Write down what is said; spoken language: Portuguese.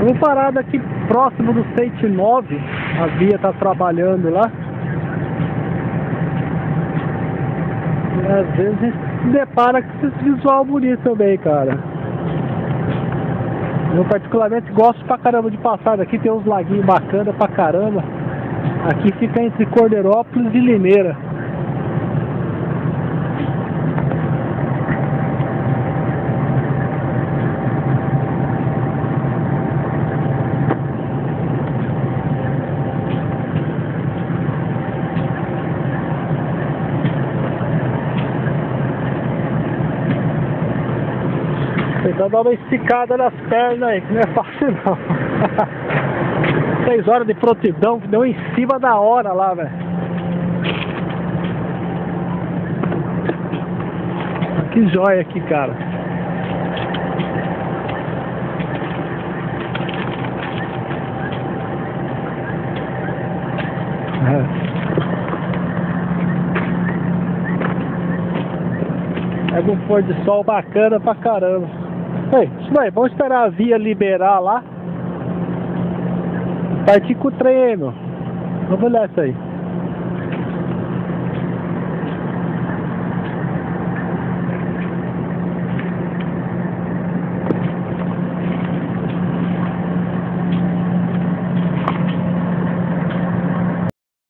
Vamos parar daqui próximo do 109. A Bia tá trabalhando lá. E às vezes a gente se depara com esse visual bonito também, cara. Eu particularmente gosto pra caramba de passar daqui. Tem uns laguinhos bacanas pra caramba. Aqui fica entre Cordeirópolis e Limeira. Então dá uma esticada nas pernas aí, que não é fácil não. 6 horas de prontidão, que deu em cima da hora lá, velho. Que joia aqui, cara. Pega um pôr de sol bacana pra caramba. Ei, isso aí, vamos esperar a via liberar lá. Partir com o trem, meu. Vamos olhar isso aí.